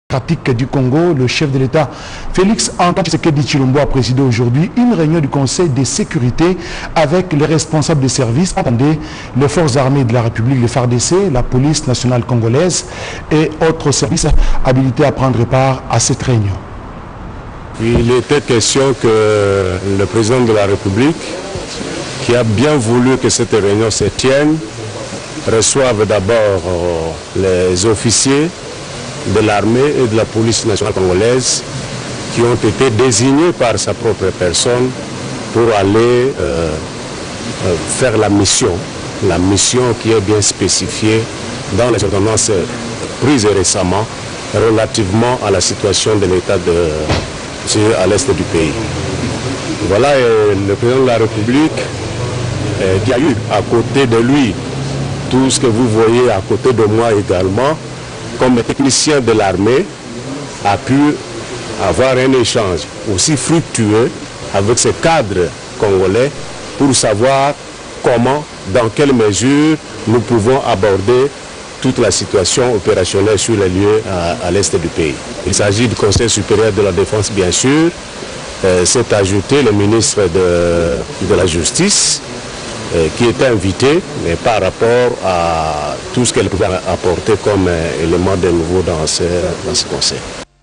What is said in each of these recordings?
démocratique du Congo, le chef de l'État Félix Antoine Tshisekedi Tshilombo a présidé aujourd'hui une réunion du Conseil de sécurité avec les responsables des services, les forces armées de la République, les FARDC, la police nationale congolaise et autres services habilités à prendre part à cette réunion. Il était question que le président de la République, qui a bien voulu que cette réunion se tienne, reçoive d'abord les officiers de l'armée et de la police nationale congolaise qui ont été désignés par sa propre personne pour aller faire la mission qui est bien spécifiée dans les ordonnances prises récemment relativement à la situation de l'État à l'est du pays. Voilà le président de la République qui a eu à côté de lui tout ce que vous voyez à côté de moi également, comme technicien de l'armée, a pu avoir un échange aussi fructueux avec ces cadres congolais pour savoir comment, dans quelle mesure nous pouvons aborder toute la situation opérationnelle sur les lieux à l'est du pays. Il s'agit du Conseil supérieur de la défense, bien sûr. C'est ajouté le ministre de la Justice, qui était invité, mais par rapport à tout ce qu'elle pouvait apporter comme élément de nouveau dans ce conseil.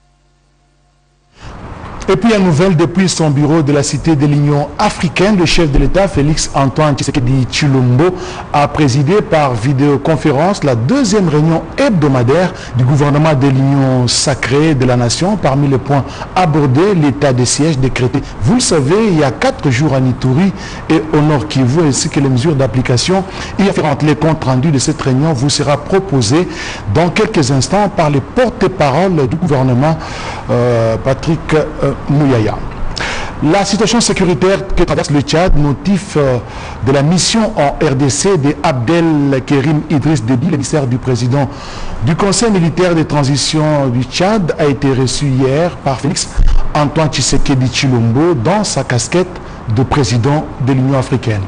Et puis, une nouvelle depuis son bureau de la Cité de l'Union africaine, le chef de l'État, Félix Antoine Tshisekedi Tshilombo, a présidé par vidéoconférence la deuxième réunion hebdomadaire du gouvernement de l'Union sacrée de la nation. Parmi les points abordés, l'état de siège décrété, vous le savez, il y a 4 jours à Ituri et au Nord Kivu, ainsi que les mesures d'application. Les comptes rendus de cette réunion vous sera proposé dans quelques instants par les porte-parole du gouvernement, Patrick Mouyaya. La situation sécuritaire que traverse le Tchad, motif de la mission en RDC de Abdelkerim Idriss Déby, l'émissaire du président du Conseil militaire de transition du Tchad, a été reçu hier par Félix Antoine Tshisekedi Tshilombo dans sa casquette de président de l'Union africaine.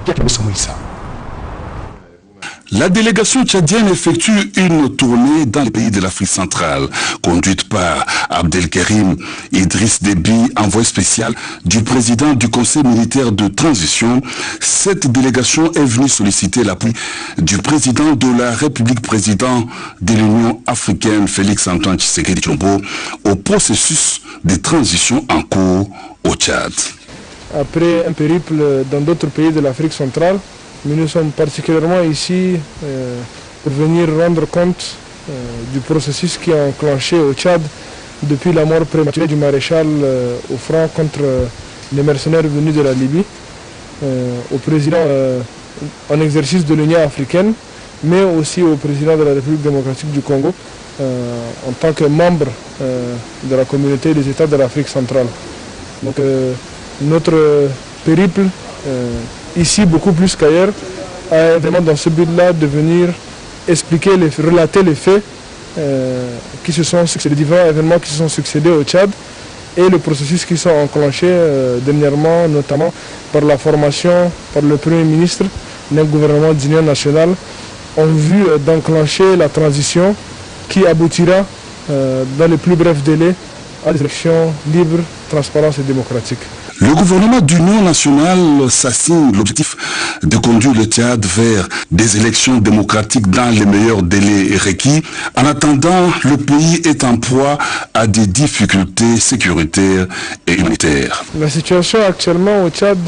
La délégation tchadienne effectue une tournée dans les pays de l'Afrique centrale, conduite par Abdelkerim Idriss Déby, envoyé spécial du président du Conseil militaire de transition. Cette délégation est venue solliciter l'appui du président de la République, président de l'Union africaine, Félix Antoine Tshisekedi Tshilombo, au processus de transition en cours au Tchad. Après un périple dans d'autres pays de l'Afrique centrale, mais nous sommes particulièrement ici pour venir rendre compte du processus qui a enclenché au Tchad depuis la mort prématurée du maréchal au front contre les mercenaires venus de la Libye, au président en exercice de l'Union africaine, mais aussi au président de la République démocratique du Congo, en tant que membre de la communauté des États de l'Afrique centrale. Donc notre périple ici, beaucoup plus qu'ailleurs, vraiment dans ce but-là de venir expliquer, relater les faits qui se sont succédés, les différents événements qui se sont succédés au Tchad et le processus qui sont enclenchés dernièrement, notamment par la formation par le Premier ministre d'un gouvernement d'union nationale en vue d'enclencher la transition qui aboutira dans les plus brefs délais à des élections libres, transparentes et démocratiques. Le gouvernement d'union nationale s'assigne l'objectif de conduire le Tchad vers des élections démocratiques dans les meilleurs délais requis. En attendant, le pays est en proie à des difficultés sécuritaires et humanitaires. La situation actuellement au Tchad,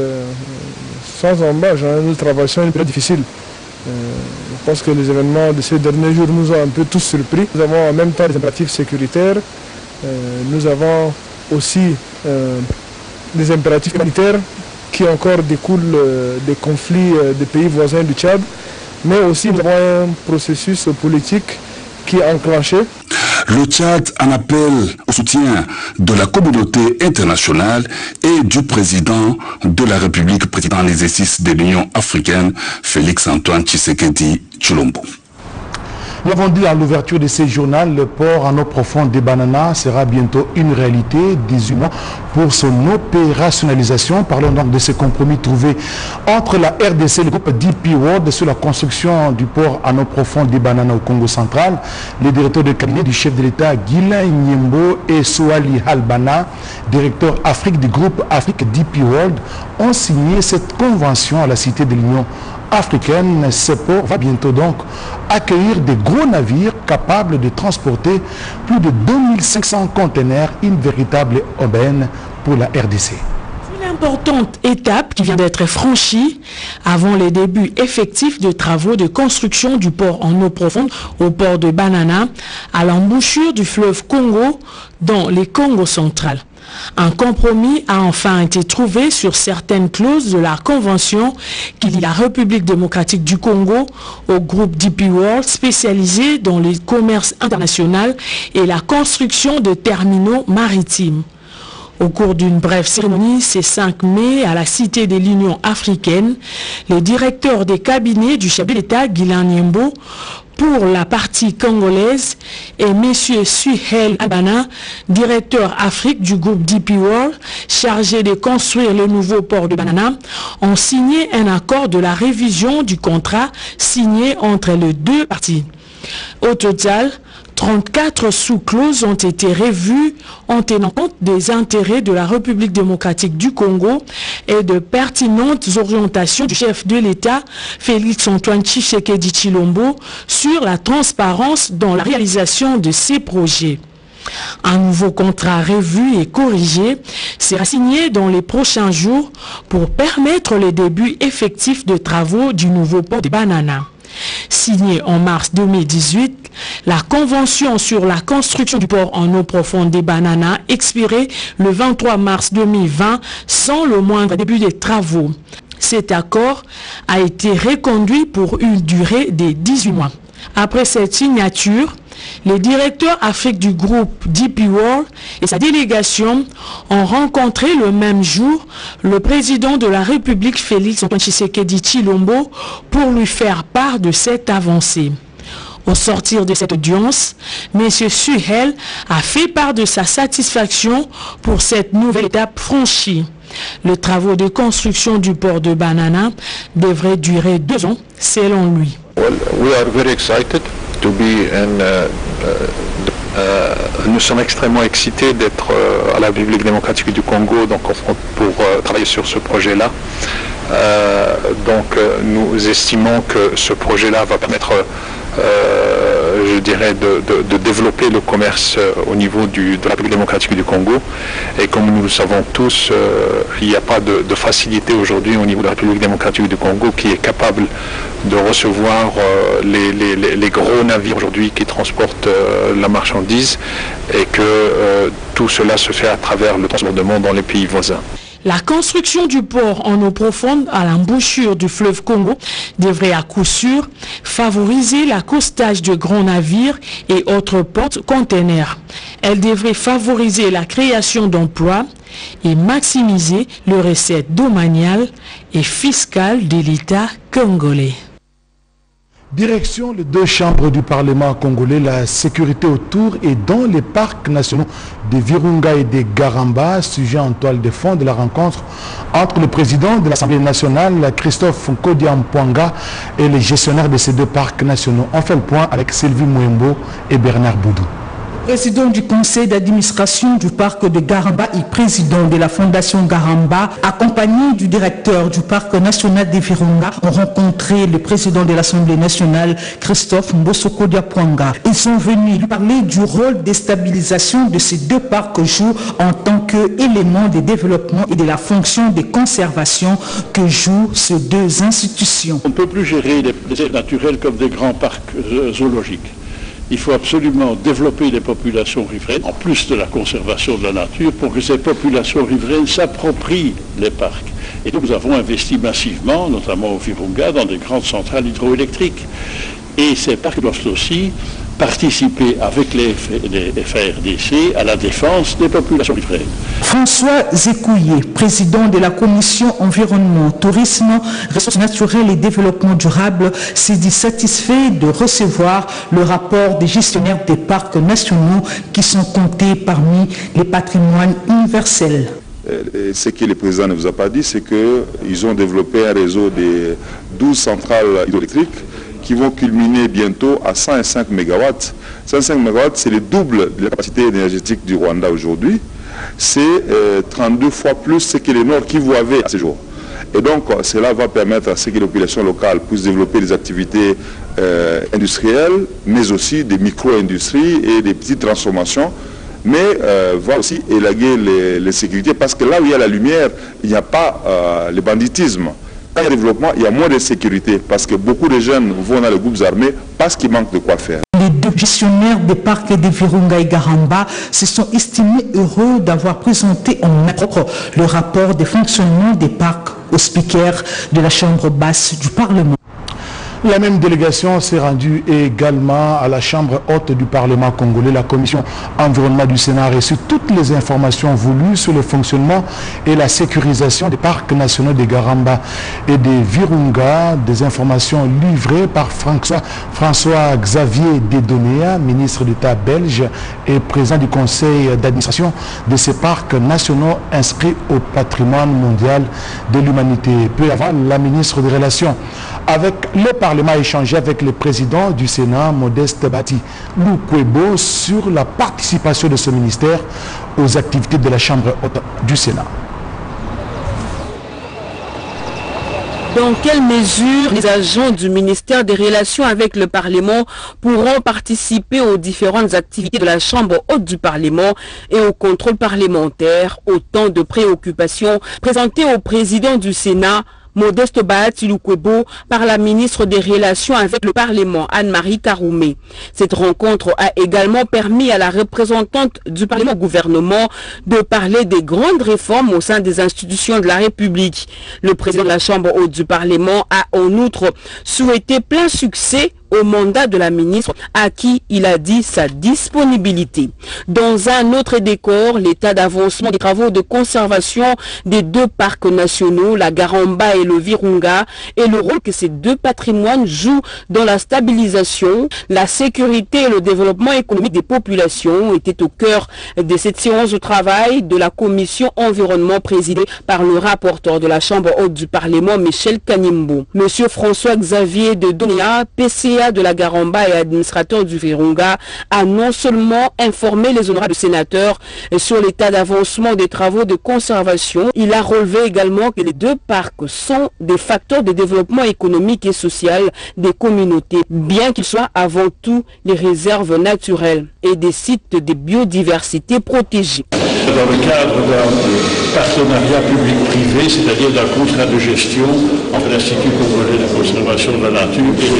sans embâche, nous traversons une période difficile. Je pense que les événements de ces derniers jours nous ont un peu tous surpris. Nous avons en même temps des impératifs sécuritaires, nous avons aussi des impératifs humanitaires qui encore découlent des conflits des pays voisins du Tchad, mais aussi nous avons un processus politique qui est enclenché. Le Tchad en appelle au soutien de la communauté internationale et du président de la République, président en exercice de l'Union africaine, Félix Antoine Tshisekedi Tshilombo. Nous avons dit à l'ouverture de ce journal, le port en eau profonde des Bananas sera bientôt une réalité, 18 mois pour son opérationnalisation. Parlons donc de ce compromis trouvé entre la RDC et le groupe DP World sur la construction du port en eau profonde des Bananas au Congo central. Les directeurs de cabinet du chef de l'État, Guilain Nyembo et Soali Halbana, directeur Afrique du groupe Afrique DP World, ont signé cette convention à la Cité de l'Union africaine. Ce port va bientôt donc accueillir des gros navires capables de transporter plus de 2500 conteneurs, une véritable aubaine pour la RDC. Une importante étape qui vient d'être franchie avant les débuts effectifs de travaux de construction du port en eau profonde au port de Banana, à l'embouchure du fleuve Congo dans les Congo central. Un compromis a enfin été trouvé sur certaines clauses de la convention qui lie la République démocratique du Congo au groupe DP World spécialisé dans le commerce international et la construction de terminaux maritimes. Au cours d'une brève cérémonie, ce 5 mai, à la Cité de l'Union africaine, les directeurs des cabinets du chef de l'État, Guilain Nyembo, pour la partie congolaise, et M. Suhel Abana, directeur Afrique du groupe DP World, chargé de construire le nouveau port de Banana, ont signé un accord de la révision du contrat signé entre les deux parties. Au total, 34 sous-clauses ont été revues en tenant compte des intérêts de la République démocratique du Congo et de pertinentes orientations du chef de l'État, Félix Antoine Tshisekedi Tshilombo, sur la transparence dans la réalisation de ces projets. Un nouveau contrat revu et corrigé sera signé dans les prochains jours pour permettre le début effectif de travaux du nouveau port de Banana. Signée en mars 2018, la convention sur la construction du port en eau profonde des Bananas expirait le 23 mars 2020 sans le moindre début des travaux. Cet accord a été reconduit pour une durée de 18 mois. Après cette signature, les directeurs Afrique du groupe DP World et sa délégation ont rencontré le même jour le président de la République Félix Antoine Tshisekedi Tshilombo pour lui faire part de cette avancée. Au sortir de cette audience, M. Suhel a fait part de sa satisfaction pour cette nouvelle étape franchie. Les travaux de construction du port de Banana devraient durer 2 ans, selon lui. Well, we are very excited to be in, nous sommes extrêmement excités d'être à la République démocratique du Congo donc, pour travailler sur ce projet-là. Nous estimons que ce projet-là va permettre, je dirais, de développer le commerce au niveau de la République démocratique du Congo. Et comme nous le savons tous, il n'y a pas de facilité aujourd'hui au niveau de la République démocratique du Congo qui est capable de recevoir les gros navires aujourd'hui qui transportent la marchandise et que tout cela se fait à travers le transbordement dans les pays voisins. La construction du port en eau profonde à l'embouchure du fleuve Congo devrait à coup sûr favoriser l'accostage de grands navires et autres porte-containers. Elle devrait favoriser la création d'emplois et maximiser les recettes domaniales et fiscales de l'État congolais. Direction les 2 chambres du Parlement congolais, la sécurité autour et dans les parcs nationaux de Virunga et de Garamba, sujet en toile de fond de la rencontre entre le président de l'Assemblée nationale, Christophe Nkodiampwanga, et les gestionnaires de ces 2 parcs nationaux. On fait le point avec Sylvie Mouembo et Bernard Boudou. Président du conseil d'administration du parc de Garamba et président de la fondation Garamba, accompagné du directeur du parc national de Virunga, ont rencontré le président de l'Assemblée nationale, Christophe Nkodiampwanga. Ils sont venus lui parler du rôle de stabilisation de ces 2 parcs jouent en tant qu'élément de développement et de la fonction de conservation que jouent ces 2 institutions. On ne peut plus gérer les aires naturelles comme des grands parcs zoologiques. Il faut absolument développer les populations riveraines, en plus de la conservation de la nature, pour que ces populations riveraines s'approprient les parcs. Et nous avons investi massivement, notamment au Virunga, dans des grandes centrales hydroélectriques. Et ces parcs doivent aussi participer avec les FARDC à la défense des populations riveraines. François Zekouye, président de la commission environnement, tourisme, ressources naturelles et développement durable, s'est dit satisfait de recevoir le rapport des gestionnaires des parcs nationaux qui sont comptés parmi les patrimoines universels. Ce que le président ne vous a pas dit, c'est qu'ils ont développé un réseau de 12 centrales hydroélectriques qui vont culminer bientôt à 105 MW. 105 MW, c'est le double de la capacité énergétique du Rwanda aujourd'hui. C'est 32 fois plus ce que le Nord Kivu avait à ce jour. Et donc, cela va permettre à ce que les populations locales puissent développer des activités industrielles, mais aussi des micro-industries et des petites transformations, mais va aussi élaguer les sécurités, parce que là où il y a la lumière, il n'y a pas le banditisme. Dans le développement, il y a moins de sécurité, parce que beaucoup de jeunes vont dans les groupes armés parce qu'il manque de quoi faire. Les deux gestionnaires des parcs de Virunga et Garamba se sont estimés heureux d'avoir présenté en main propre le rapport de fonctionnement des parcs au speaker de la Chambre basse du Parlement. La même délégation s'est rendue également à la Chambre haute du Parlement congolais. La commission environnement du Sénat a reçu toutes les informations voulues sur le fonctionnement et la sécurisation des parcs nationaux de Garamba et de Virunga. Des informations livrées par François Xavier Dedonéa, ministre d'État belge et président du conseil d'administration de ces parcs nationaux inscrits au patrimoine mondial de l'humanité. Peu avant, la ministre des Relations avec le Parlement a échangé avec le président du Sénat, Modeste Bati Lukwebo, sur la participation de ce ministère aux activités de la Chambre haute du Sénat. Dans quelle mesure les agents du ministère des Relations avec le Parlement pourront participer aux différentes activités de la Chambre haute du Parlement et au contrôle parlementaire? Autant de préoccupations présentées au président du Sénat, Modeste Bahati Lukwebo, par la ministre des Relations avec le Parlement, Anne-Marie Karoumé. Cette rencontre a également permis à la représentante du Parlement au gouvernement de parler des grandes réformes au sein des institutions de la République. Le président de la Chambre haute du Parlement a en outre souhaité plein succès au mandat de la ministre, à qui il a dit sa disponibilité. Dans un autre décor, l'état d'avancement des travaux de conservation des deux parcs nationaux, la Garamba et le Virunga, et le rôle que ces deux patrimoines jouent dans la stabilisation, la sécurité et le développement économique des populations étaient au cœur de cette séance de travail de la commission environnement présidée par le rapporteur de la Chambre haute du Parlement, Michel Kanimbo. Monsieur François-Xavier Dedonéa, PCA de la Garamba et administrateur du Virunga, a non seulement informé les honorables sénateurs sur l'état d'avancement des travaux de conservation, il a relevé également que les deux parcs sont des facteurs de développement économique et social des communautés, bien qu'ils soient avant tout des réserves naturelles et des sites de biodiversité protégés. Dans le cadre d'un partenariat public-privé, c'est-à-dire d'un contrat de gestion entre l'Institut congolais de conservation de la nature et les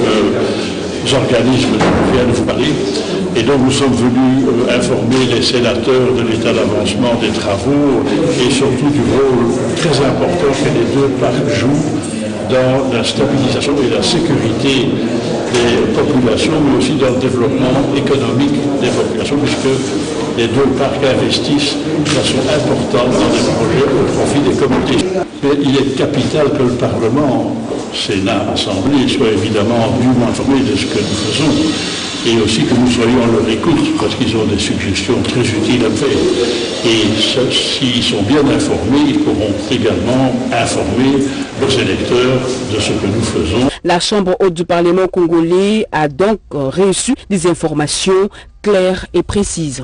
deux organismes dont je viens de vous parler. Et donc nous sommes venus informer les sénateurs de l'état d'avancement des travaux et surtout du rôle très important que les deux parcs jouent dans la stabilisation et la sécurité des populations, mais aussi dans le développement économique des populations, puisque les deux parcs investissent de façon importante dans des projets au profit des communautés. Mais il est capital que le Parlement, Sénat, Assemblée, soit évidemment dûment informé de ce que nous faisons, et aussi que nous soyons à leur écoute, parce qu'ils ont des suggestions très utiles à faire. Et s'ils sont bien informés, ils pourront également informer leurs électeurs de ce que nous faisons. La Chambre haute du Parlement congolais a donc reçu des informations claires et précises.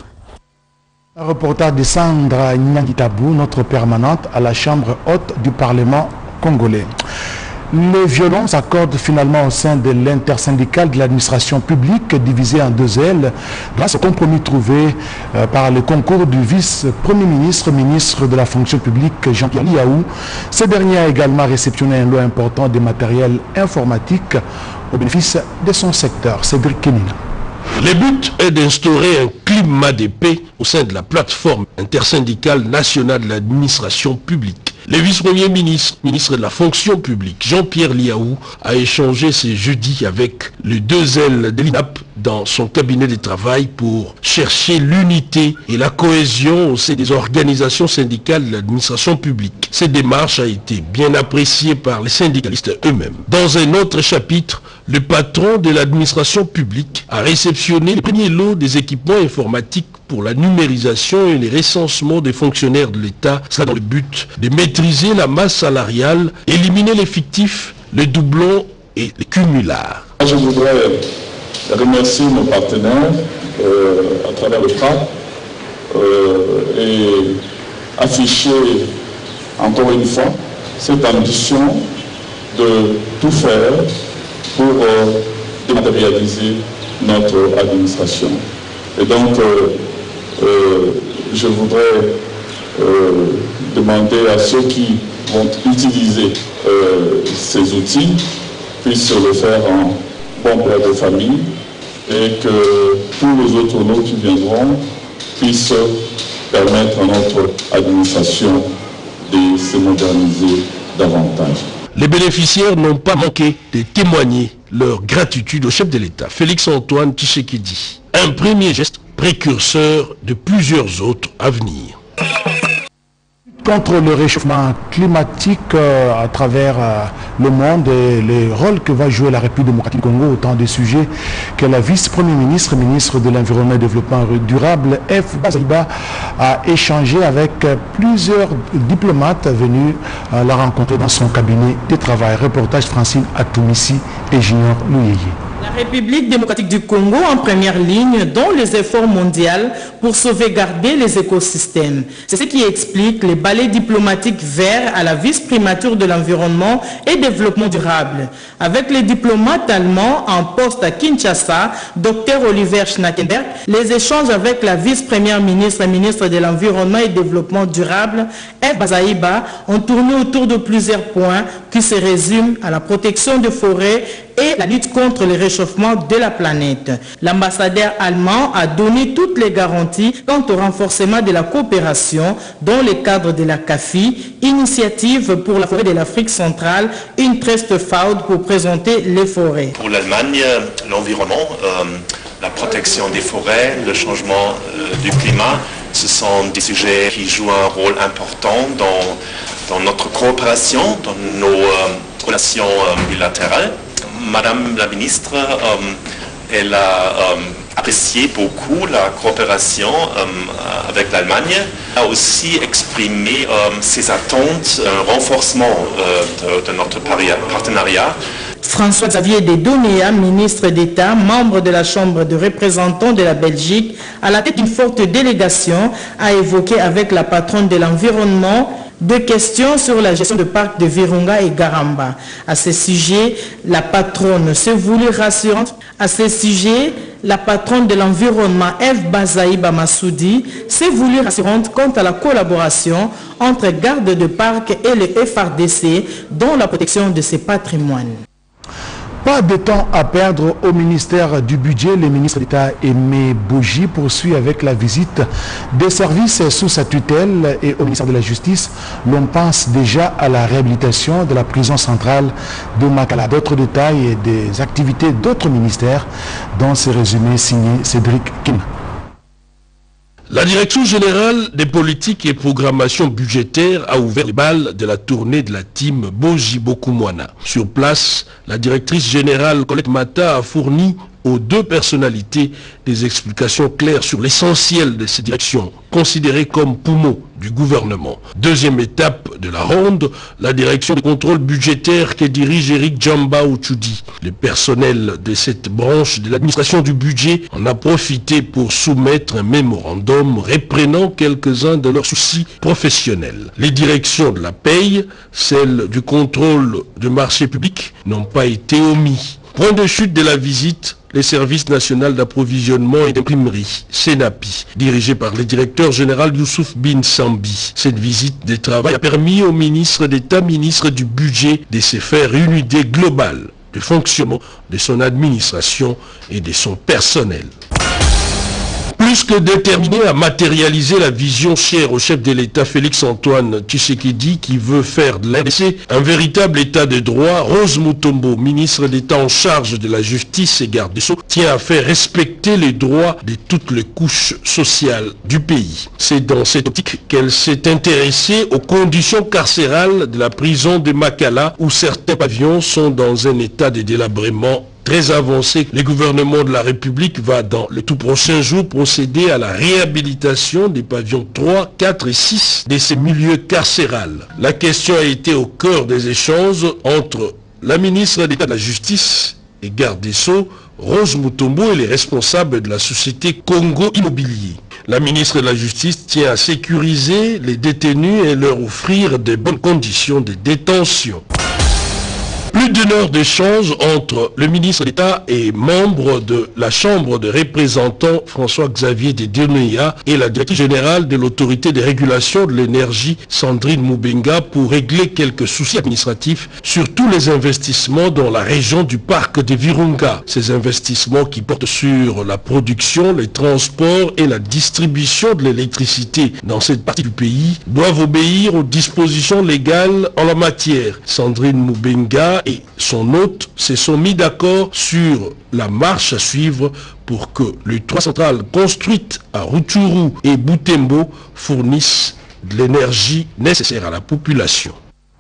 Un reportage de Sandra Nyangitabou, notre permanente à la Chambre haute du Parlement congolais. Les violences s'accordent finalement au sein de l'intersyndicale de l'administration publique divisée en deux ailes grâce au compromis trouvé par le concours du vice-premier ministre, ministre de la fonction publique Jean-Pierre Liaou. Ce dernier a également réceptionné un lot important de matériel informatique au bénéfice de son secteur. Cédric Kenina. Le but est d'instaurer un climat de paix au sein de la plateforme intersyndicale nationale de l'administration publique. Le vice-premier ministre, ministre de la fonction publique, Jean-Pierre Liaou, a échangé ce jeudi avec les deux ailes de l'INAP dans son cabinet de travail pour chercher l'unité et la cohésion au sein des organisations syndicales de l'administration publique. Cette démarche a été bien appréciée par les syndicalistes eux-mêmes. Dans un autre chapitre, le patron de l'administration publique a réceptionné le premier lot des équipements informatiques pour la numérisation et les recensements des fonctionnaires de l'État, cela dans le but de maîtriser la masse salariale, éliminer les fictifs, les doublons et les cumulards. Je voudrais remercier nos partenaires à travers le FRAP et afficher encore une fois cette ambition de tout faire pour dématérialiser notre administration. Et donc, je voudrais demander à ceux qui vont utiliser ces outils puissent le faire en bon père de famille et que tous les autres lots qui viendront puissent permettre à notre administration de se moderniser davantage. Les bénéficiaires n'ont pas manqué de témoigner leur gratitude au chef de l'État, Félix-Antoine Tshisekedi. Un premier geste précurseur de plusieurs autres à venir. Contre le réchauffement climatique à travers le monde et le rôle que va jouer la République démocratique du Congo, autant de sujets que la vice-premier ministre, ministre de l'Environnement et du Développement durable, F. Bazaiba, a échangé avec plusieurs diplomates venus la rencontrer dans son cabinet de travail. Reportage Francine Atomissi et Junior Louyeye. La République démocratique du Congo en première ligne dans les efforts mondiaux pour sauvegarder les écosystèmes. C'est ce qui explique les balais diplomatiques verts à la vice-primature de l'environnement et développement durable. Avec les diplomates allemands en poste à Kinshasa, Dr Oliver Schnackenberg, les échanges avec la vice-première ministre et ministre de l'environnement et développement durable, F. Bazaiba, ont tourné autour de plusieurs points qui se résument à la protection des forêts et la lutte contre le réchauffement de la planète. L'ambassadeur allemand a donné toutes les garanties quant au renforcement de la coopération dans le cadre de la CAFI, initiative pour la forêt de l'Afrique centrale, une trust fund pour présenter les forêts. Pour l'Allemagne, l'environnement, la protection des forêts, le changement du climat, ce sont des sujets qui jouent un rôle important dans notre coopération, dans nos relations bilatérales. Madame la ministre, elle a apprécié beaucoup la coopération avec l'Allemagne, a aussi exprimé ses attentes, un renforcement de notre partenariat. François-Xavier Dedonéa, ministre d'État, membre de la Chambre de représentants de la Belgique, à la tête d'une forte délégation, a évoqué avec la patronne de l'environnement deux questions sur la gestion de parcs de Virunga et Garamba. À ce sujet, la patronne s'est voulue rassurante. À ce sujet, la patronne de l'environnement, F. Bazaiba Massoudi, s'est voulue rassurante quant à la collaboration entre gardes de parcs et le FRDC dans la protection de ces patrimoines. Pas de temps à perdre au ministère du Budget. Le ministre d'État Aimé Boji poursuit avec la visite des services sous sa tutelle et au ministère de la Justice. L'on pense déjà à la réhabilitation de la prison centrale de Makala. D'autres détails et des activités d'autres ministères dans ce résumé signé Cédric Kim. La Direction générale des politiques et programmation budgétaire a ouvert les balles de la tournée de la team Boji Bokumwana. Sur place, la directrice générale Colette Mata a fourni aux deux personnalités des explications claires sur l'essentiel de ces directions, considérées comme poumons du gouvernement. Deuxième étape de la ronde, la direction de contrôle budgétaire que dirige Eric Djamba Ouchoudi. Le personnel de cette branche de l'administration du budget en a profité pour soumettre un mémorandum reprenant quelques-uns de leurs soucis professionnels. Les directions de la paye, celles du contrôle du marché public, n'ont pas été omis. Point de chute de la visite, les services nationaux d'approvisionnement et d'imprimerie, SENAPI, dirigé par le directeur général Youssouf Bin Sambi. Cette visite de travail a permis au ministre d'État, ministre du Budget, de se faire une idée globale du fonctionnement de son administration et de son personnel. Plus que déterminé à matérialiser la vision chère au chef de l'État Félix-Antoine Tshisekedi qui veut faire de l'RDC un véritable État de droit, Rose Mutombo, ministre d'État en charge de la justice et garde des Sceaux, tient à faire respecter les droits de toutes les couches sociales du pays. C'est dans cette optique qu'elle s'est intéressée aux conditions carcérales de la prison de Makala où certains pavillons sont dans un état de délabrement très avancé. Le gouvernement de la République va dans les tout prochains jours procéder à la réhabilitation des pavillons 3, 4 et 6 de ces milieux carcérales. La question a été au cœur des échanges entre la ministre d'État de la Justice et garde des Sceaux, Rose Mutombo, et les responsables de la société Congo Immobilier. La ministre de la Justice tient à sécuriser les détenus et leur offrir de bonnes conditions de détention. Plus d'une heure d'échange entre le ministre d'État et membre de la Chambre de représentants François-Xavier de Deneya et la directrice générale de l'autorité de régulation de l'énergie Sandrine Moubenga pour régler quelques soucis administratifs sur tous les investissements dans la région du parc de Virunga. Ces investissements qui portent sur la production, les transports et la distribution de l'électricité dans cette partie du pays doivent obéir aux dispositions légales en la matière. Sandrine Moubenga et son hôte se sont mis d'accord sur la marche à suivre pour que les 3 centrales construites à Rutshuru et Butembo fournissent de l'énergie nécessaire à la population.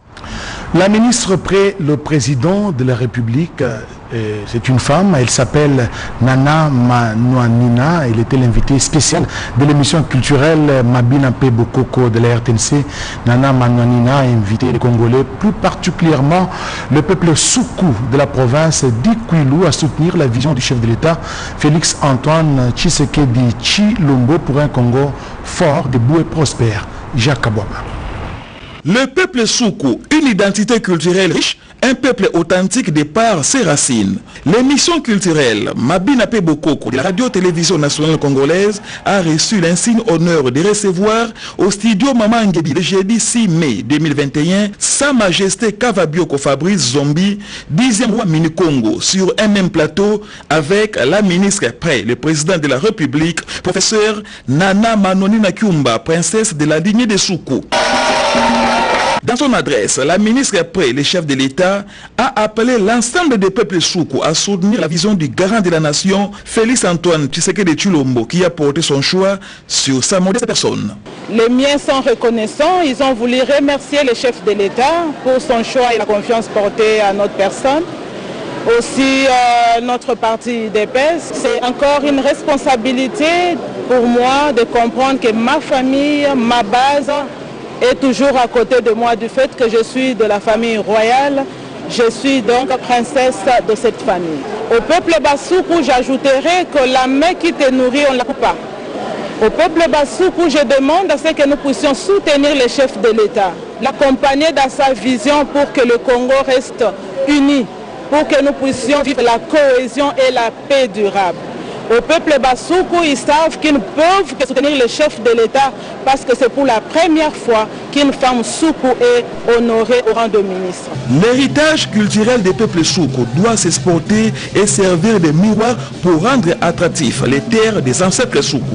La ministre près le président de la République, c'est une femme, elle s'appelle Nana Manouanina, elle était l'invitée spéciale de l'émission culturelle Mabina Pebokoko de la RTNC. Nana Manouanina a invité les Congolais, plus particulièrement le peuple Soukou de la province d'Ikwilu, à soutenir la vision du chef de l'État Félix-Antoine Tshisekedi Tshilombo pour un Congo fort, debout et prospère. Jacques Kabouaba. Le peuple Soukou, une identité culturelle riche, un peuple authentique de par ses racines. L'émission culturelle Mabina Pebokoko de la radio-télévision nationale congolaise a reçu l'insigne honneur de recevoir au studio Maman Ngedi le jeudi 6 mai 2021 Sa Majesté Kavabioko Fabrice Zombi, 10e roi mini-Congo, sur un même plateau avec la ministre près, le président de la République, professeur Nana Manouanina Kyumba, princesse de la lignée de Soukou. Dans son adresse, la ministre près, le chef de l'État, a appelé l'ensemble des peuples Soukou à soutenir la vision du garant de la nation, Félix-Antoine Tshisekedi Tshilombo, qui a porté son choix sur sa modeste personne. Les miens sont reconnaissants, ils ont voulu remercier le chef de l'État pour son choix et la confiance portée à notre personne. Aussi notre parti DPS, c'est encore une responsabilité pour moi de comprendre que ma famille, ma base, est toujours à côté de moi du fait que je suis de la famille royale. Je suis donc princesse de cette famille. Au peuple Bassoukou, j'ajouterai que la main qui te nourrit, on ne la coupe pas. Au peuple Bassoukou, je demande à ce que nous puissions soutenir le chef de l'État, l'accompagner dans sa vision pour que le Congo reste uni, pour que nous puissions vivre la cohésion et la paix durable. Au peuple Bassoukou, ils savent qu'ils ne peuvent que soutenir le chef de l'État parce que c'est pour la première fois qu'une femme Soukou est honorée au rang de ministre. L'héritage culturel des peuples Soukou doit s'exporter et servir de miroir pour rendre attractifs les terres des ancêtres Soukou.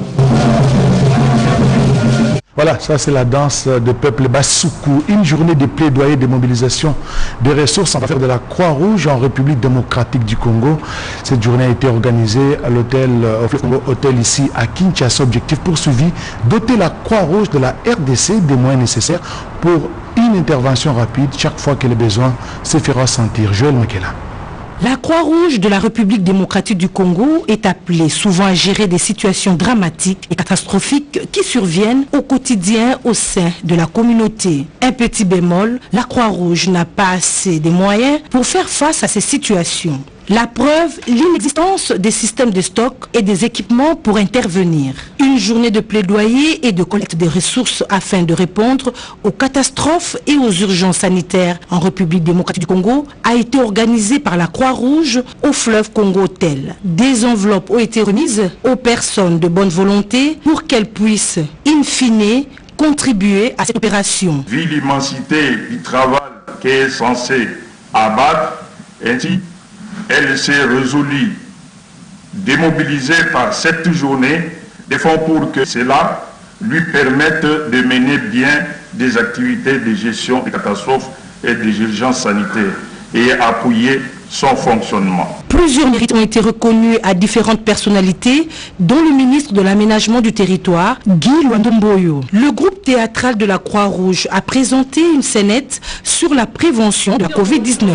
Voilà, ça c'est la danse de peuple Bassoukou. Une journée de plaidoyer, de mobilisation des ressources en faveur de la Croix-Rouge en République démocratique du Congo. Cette journée a été organisée à l'hôtel Hôtel ici à Kinshasa. Objectif poursuivi, doter la Croix-Rouge de la RDC des moyens nécessaires pour une intervention rapide chaque fois que les besoins se feront sentir. Joël Mekela. La Croix-Rouge de la République démocratique du Congo est appelée souvent à gérer des situations dramatiques et catastrophiques qui surviennent au quotidien au sein de la communauté. Un petit bémol, la Croix-Rouge n'a pas assez de moyens pour faire face à ces situations. La preuve, l'inexistence des systèmes de stock et des équipements pour intervenir. Une journée de plaidoyer et de collecte des ressources afin de répondre aux catastrophes et aux urgences sanitaires en République démocratique du Congo a été organisée par la Croix-Rouge au fleuve Congo-Tel. Des enveloppes ont été remises aux personnes de bonne volonté pour qu'elles puissent, in fine, contribuer à cette opération. Vu l'immensité du travail qui est censé abattre, ainsi elle s'est résolue, démobilisée par cette journée, des fonds pour que cela lui permette de mener bien des activités de gestion des catastrophes et des urgences sanitaires et appuyer son fonctionnement. Plusieurs mérites ont été reconnus à différentes personnalités, dont le ministre de l'Aménagement du Territoire, Guy Luandomboyo. Le groupe théâtral de la Croix-Rouge a présenté une scénette sur la prévention de la Covid-19.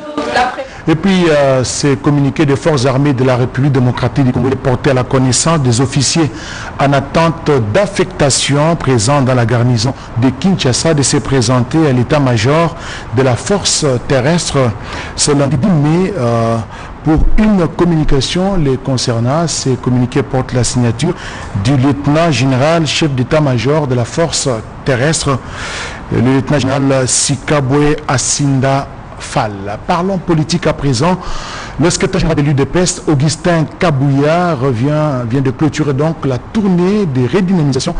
Et puis, ces communiqués des forces armées de la République démocratique du Congo est porté à la connaissance des officiers en attente d'affectation présents dans la garnison de Kinshasa de se présenter à l'état-major de la force terrestre ce lundi 10 mai pour une communication les concernant. Ces communiqués portent la signature du lieutenant général chef d'état-major de la force terrestre, le lieutenant général Sikabwe Asinda Fall. Parlons politique à présent. Le secrétaire général de l'UDPS, Augustin Kabouya, vient de clôturer donc la tournée de redynamisation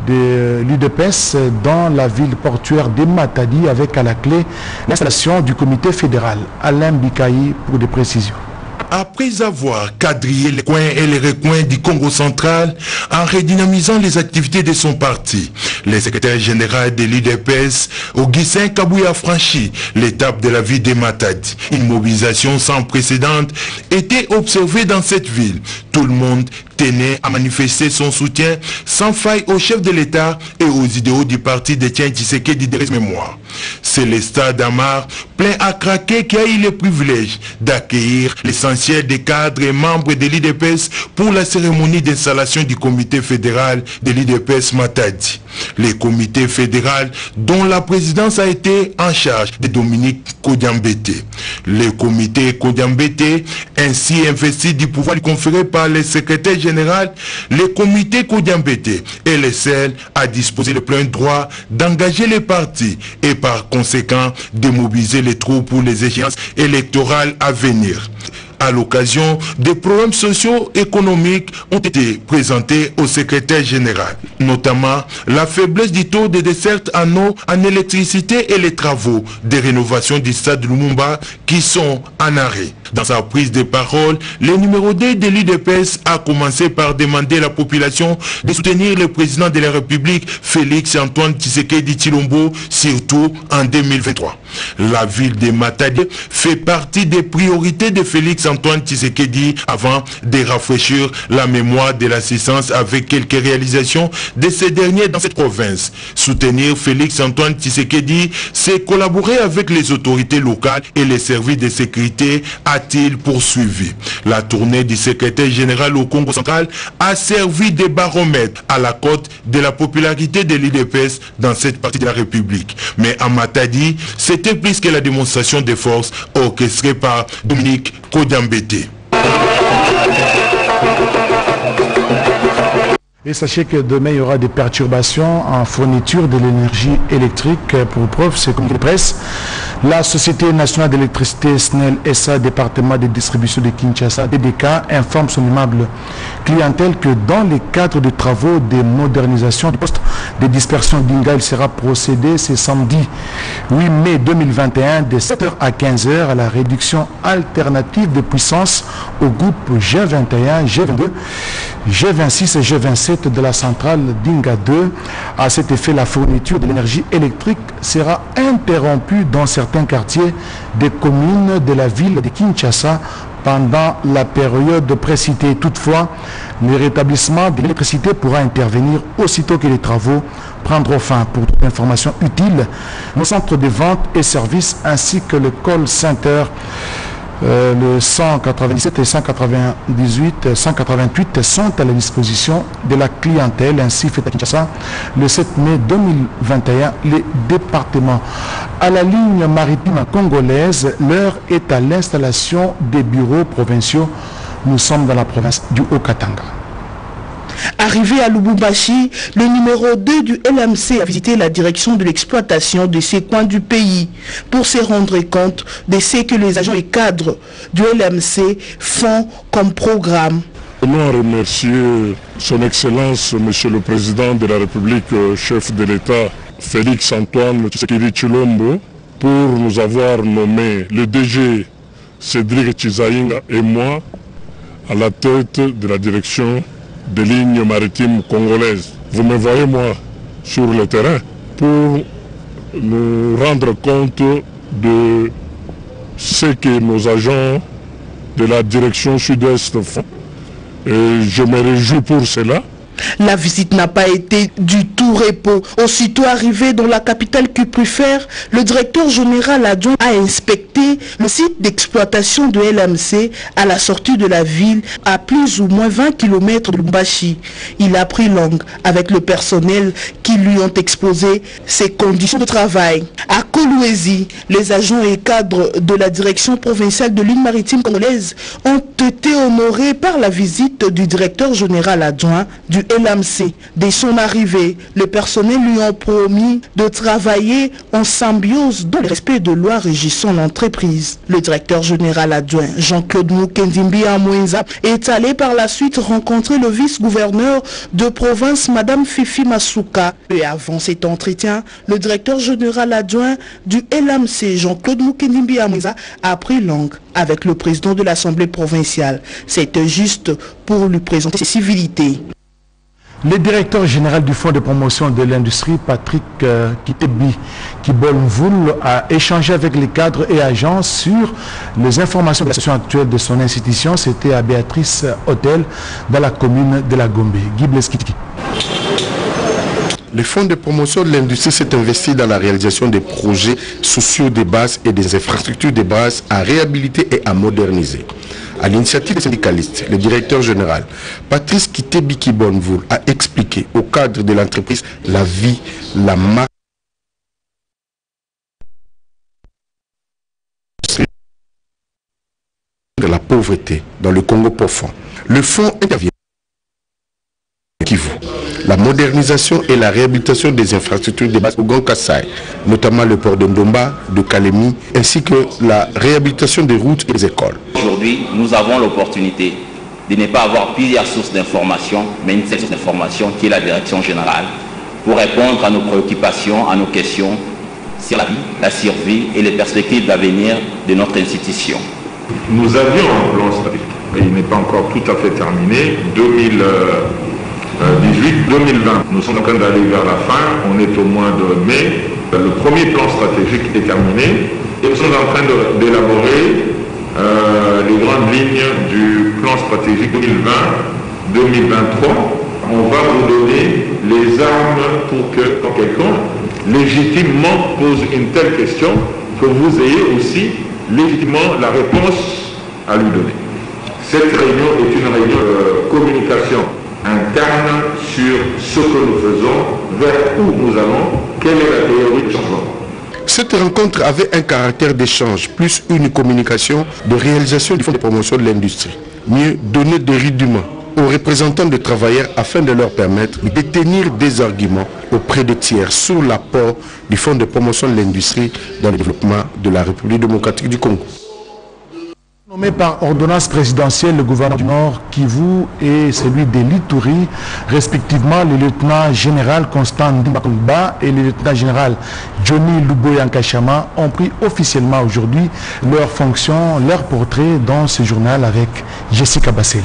de l'UDPS dans la ville portuaire de Matadi avec à la clé l'installation du comité fédéral. Alain Bikaï pour des précisions. Après avoir quadrillé les coins et les recoins du Congo central en redynamisant les activités de son parti, le secrétaire général de l'UDPS, Augustin Kabouya, a franchi l'étape de la ville de Matadi. Une mobilisation sans précédent était observée dans cette ville. Tout le monde tenait à manifester son soutien sans faille au chef de l'État et aux idéaux du parti de Tiens Tshisekedi de mémoire. C'est le stade Amar plein à craquer qui a eu le privilège d'accueillir l'essentiel des cadres et membres de l'UDPS pour la cérémonie d'installation du comité fédéral de l'UDPS Matadi. Le comité fédéral dont la présidence a été en charge de Dominique Kodiambete. Le comité Kodiambete, ainsi investi du pouvoir conféré par le secrétaire général, le comité Kodiambete est le seul à disposer le plein droit d'engager les partis et par conséquent de mobiliser les troupes pour les échéances électorales à venir. À l'occasion, des problèmes socio-économiques ont été présentés au secrétaire général, notamment la faiblesse du taux de desserte en eau, en électricité et les travaux de rénovation du stade Lumumba qui sont en arrêt. Dans sa prise de parole, le numéro 2 de l'UDPS a commencé par demander à la population de soutenir le président de la République, Félix Antoine Tshisekedi Tshilombo, surtout en 2023. La ville de Matadi fait partie des priorités de Félix Antoine Tshisekedi avant de rafraîchir la mémoire de l'assistance avec quelques réalisations de ces derniers dans cette province. Soutenir Félix Antoine Tshisekedi, c'est collaborer avec les autorités locales et les services de sécurité, a-t-il poursuivi. La tournée du secrétaire général au Congo central a servi de baromètre à la cote de la popularité de l'UDPS dans cette partie de la République. Mais à Matadi, c'était plus que la démonstration de force orchestrée par Dominique Kodiambete. Et sachez que demain, il y aura des perturbations en fourniture de l'énergie électrique. Pour preuve, c'est comme de presse. La Société nationale d'électricité SNEL SA, département de distribution de Kinshasa, DDK, informe son aimable clientèle que dans le cadre des travaux de modernisation du poste de dispersion d'Inga, il sera procédé ce samedi 8 mai 2021 de 7h à 15h à la réduction alternative de puissance au groupe G21, G22, G26 et G27 de la centrale d'Inga 2. À cet effet, la fourniture de l'énergie électrique sera interrompue dans certains quartiers des communes de la ville de Kinshasa pendant la période précitée. Toutefois, le rétablissement de l'électricité pourra intervenir aussitôt que les travaux prendront fin. Pour toute information utile, nos centres de vente et services ainsi que le call center le 197 et 188 sont à la disposition de la clientèle. Ainsi fait à Kinshasa le 7 mai 2021 les départements. À la ligne maritime congolaise, l'heure est à l'installation des bureaux provinciaux. Nous sommes dans la province du Haut-Katanga. Arrivé à Lubumbashi, le numéro 2 du LMC a visité la direction de l'exploitation de ces coins du pays pour se rendre compte de ce que les agents et cadres du LMC font comme programme. Nous remercions son Excellence, Monsieur le Président de la République, chef de l'État, Félix Antoine Tshisekedi Tshilombo, pour nous avoir nommé le DG Cédric Chizaïnga et moi à la tête de la direction des lignes maritimes congolaises. Vous me voyez, moi, sur le terrain, pour nous rendre compte de ce que nos agents de la direction sud-est font. Et je me réjouis pour cela. La visite n'a pas été du tout repos. Aussitôt arrivé dans la capitale cuprifère, le directeur général adjoint a inspecté le site d'exploitation de LMC à la sortie de la ville, à plus ou moins 20 km de Lubumbashi. Il a pris langue avec le personnel qui lui ont exposé ses conditions de travail. À Kolwezi, les agents et cadres de la direction provinciale de l'île maritime congolaise ont été honorés par la visite du directeur général adjoint du LMC. Dès son arrivée, le personnel lui ont promis de travailler en symbiose dans le respect de lois régissant l'entreprise. Le directeur général adjoint Jean-Claude Mukendimbi Amouenza est allé par la suite rencontrer le vice-gouverneur de province Madame Fifi Masuka. Et avant cet entretien, le directeur général adjoint du LMC Jean-Claude Mukendimbi Amouenza a pris langue avec le président de l'Assemblée provinciale. C'était juste pour lui présenter ses civilités. Le directeur général du Fonds de promotion de l'industrie, Patrick Kitebi Kibolmvoul, a échangé avec les cadres et agents sur les informations de la situation actuelle de son institution. C'était à Béatrice Hôtel, dans la commune de la Gombe. Guy Bleskitiki. Le Fonds de promotion de l'industrie s'est investi dans la réalisation des projets sociaux de base et des infrastructures de base à réhabiliter et à moderniser. À l'initiative des syndicalistes, le directeur général, Patrice Kitebi Kibolmvoul, a expliqué au cadre de l'entreprise la vie, la marque de la pauvreté dans le Congo profond. Le fonds intervient la modernisation et la réhabilitation des infrastructures de base au Grand Kassai, notamment le port de Ndomba, de Kalemi, ainsi que la réhabilitation des routes et des écoles. Aujourd'hui, nous avons l'opportunité de ne pas avoir plusieurs sources d'information, mais une seule source d'information qui est la direction générale, pour répondre à nos préoccupations, à nos questions sur la vie, la survie et les perspectives d'avenir de notre institution. Nous avions un plan stratégique, mais il n'est pas encore tout à fait terminé. 2018-2020. Nous sommes en train d'aller vers la fin, on est au mois de mai. Le premier plan stratégique est terminé et nous sommes en train d'élaborer les grandes lignes du plan stratégique 2020-2023. On va vous donner les armes pour que quand quelqu'un légitimement pose une telle question, que vous ayez aussi légitimement la réponse à lui donner. Cette réunion est une réunion de communication interne sur ce que nous faisons, vers où nous allons, quelle est la théorie du changement. Cette rencontre avait un caractère d'échange, plus une communication de réalisation du Fonds de promotion de l'industrie. Mieux, donner des rudiments aux représentants de travailleurs afin de leur permettre de détenir des arguments auprès des tiers sur l'apport du Fonds de promotion de l'industrie dans le développement de la République démocratique du Congo. Nommé par ordonnance présidentielle, le gouverneur du Nord Kivu et celui de l'Ituri, respectivement le lieutenant général Constant Ndimbakumba et le lieutenant général Johnny Luboyankashama, ont pris officiellement aujourd'hui leurs fonctions, leur portrait dans ce journal avec Jessica Basseli.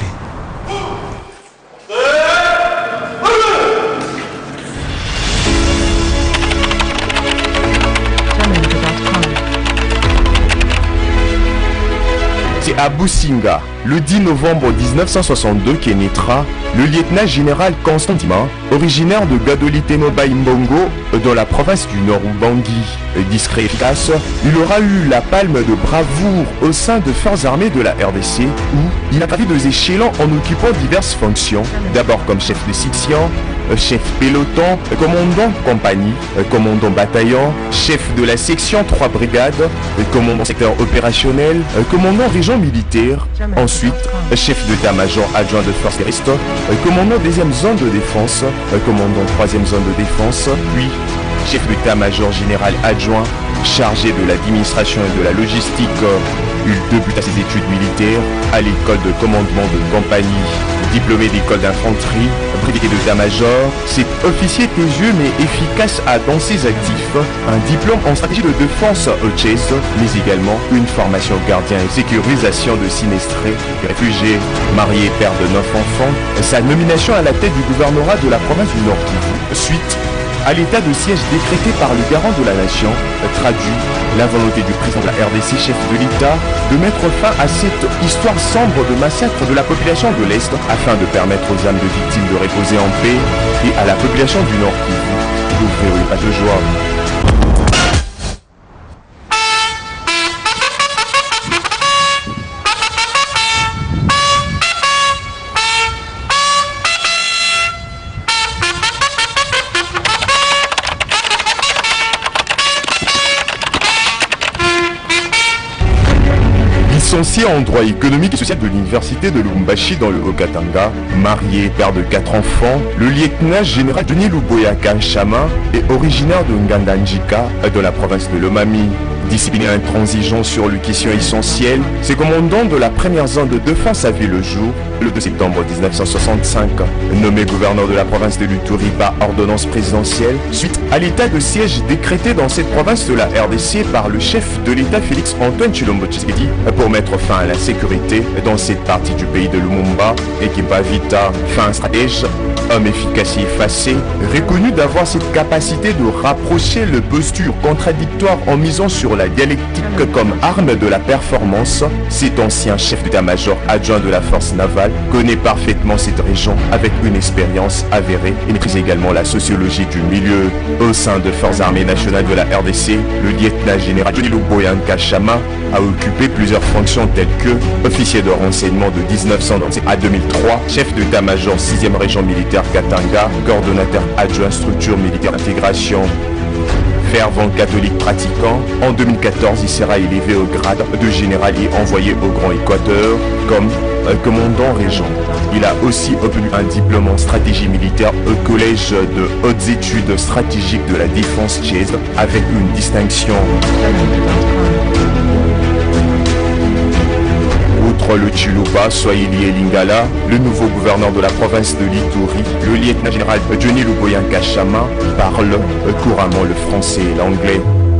À Businga, le 10 novembre 1962 qu'est naîtra le lieutenant général Constant Ndima, originaire de Gadoliteno Baimbongo dans la province du Nord Ubangi. Discret et efficace, il aura eu la palme de bravoure au sein des forces armées de la RDC où il a gravi 2 échelons en occupant diverses fonctions, d'abord comme chef de section, chef peloton, commandant compagnie, commandant bataillon, chef de la section 3 brigades, commandant secteur opérationnel, commandant région militaire, ensuite chef d'état-major adjoint de force terrestre, commandant 2e zone de défense, commandant 3e zone de défense, puis chef d'état-major général adjoint, chargé de l'administration et de la logistique. Il débuta ses études militaires à l'école de commandement de compagnie Diplômé d'école d'infanterie, brigadier d'état-major, cet officier était jeune et efficace dans ses actifs, un diplôme en stratégie de défense au Tchèque, mais également une formation gardien et sécurisation de sinistrés et réfugiés. Marié, père de 9 enfants, sa nomination à la tête du gouvernorat de la province du Nord Kivu, suite à l'état de siège décrété par le garant de la nation, traduit la volonté du président de la RDC, chef de l'État, de mettre fin à cette histoire sombre de massacre de la population de l'Est afin de permettre aux âmes de victimes de reposer en paix et à la population du Nord Kivu d'ouvrir une page de joie. Licencié en droit économique et social de l'université de Lubumbashi dans le Haut-Katanga, marié, père de 4 enfants, le lieutenant général Denis Luboyaka Chama est originaire de Ngandanjika, de la province de Lomami. Discipliné intransigeant sur les questions essentielles, c'est commandant de la première zone de défense a vu le jour le 2 septembre 1965. Nommé gouverneur de la province de l'Uturi par ordonnance présidentielle, suite à l'état de siège décrété dans cette province de la RDC par le chef de l'État Félix Antoine Tshilombo Tshisekedi pour mettre fin à la sécurité dans cette partie du pays de Lumumba, Ekipa Vita, fin stratège, homme efficace et effacé, reconnu d'avoir cette capacité de rapprocher les postures contradictoires en misant sur la dialectique comme arme de la performance, cet ancien chef d'état-major adjoint de la force navale connaît parfaitement cette région avec une expérience avérée et maîtrise également la sociologie du milieu. Au sein des forces armées nationales de la RDC, le lieutenant général Denis Luboyaka Chama a occupé plusieurs fonctions telles que officier de renseignement de 1997 à 2003, chef d'état-major 6e région militaire Katanga, coordonnateur adjoint structure militaire d'intégration. Fervent catholique pratiquant, en 2014 il sera élevé au grade de général et envoyé au Grand Équateur comme commandant régent. Il a aussi obtenu un diplôme en stratégie militaire au collège de hautes études stratégiques de la défense tchèque avec une distinction. Outre le Chiluba, Swahili et Lingala, le nouveau gouverneur de la province de l'Ituri, le lieutenant général Denis Luboyaka Chama, parle couramment le français et l'anglais.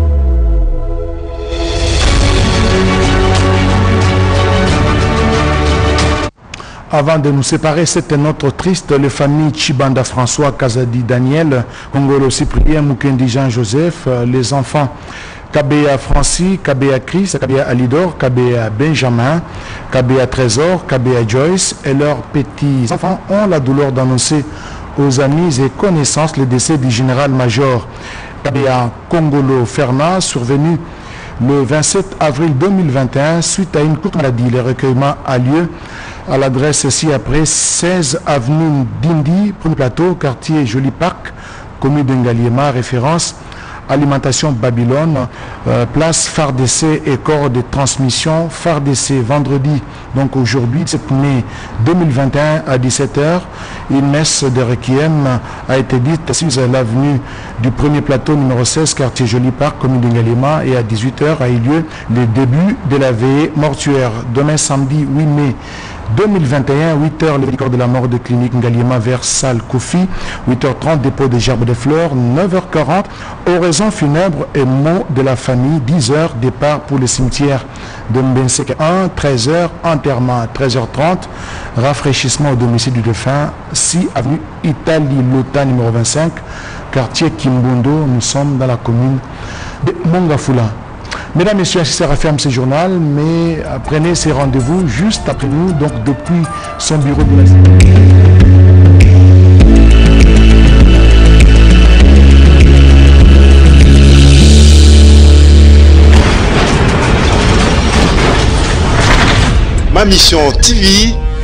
Avant de nous séparer, c'était notre triste, les familles Chibanda François, Kazadi Daniel, Kongolo Cyprien, Mukendi Jean-Joseph, les enfants Kabea Francis, Kabea Chris, Kabea Alidor, Kabea Benjamin, Kabea Trésor, Kabea Joyce et leurs petits-enfants ont la douleur d'annoncer aux amis et connaissances le décès du général-major Kabea Kongolo Fernand, survenu le 27 avril 2021 suite à une courte maladie. Le recueillement a lieu à l'adresse ci-après 16 avenue d'Indi, premier plateau, quartier Joli Parc, commune d'Ngaliema, référence alimentation Babylone, place phare d'essai et corps de transmission, phare d'essai vendredi, donc aujourd'hui 7 mai 2021 à 17h. Une messe de requiem a été dite sur l'avenue du premier plateau numéro 16, quartier Joli Parc, commune de Ngalema, et à 18h a eu lieu le début de la veillée mortuaire. Demain samedi 8 mai 2021, 8h, le corps de la mort de clinique Ngaliema vers salle Kofi, 8h30, dépôt des gerbes de fleurs, 9h40, oraison funèbre et mots de la famille, 10h, départ pour le cimetière de Mbenseke 1, 13h, enterrement, 13h30, rafraîchissement au domicile du défunt, 6 avenue Italie Lota numéro 25, quartier Kimbundo, nous sommes dans la commune de Mongafula. Mesdames, Messieurs, ainsi se referme ce journal, mais prenez ces rendez-vous juste après nous, donc depuis son bureau de la cité. Ma mission TV,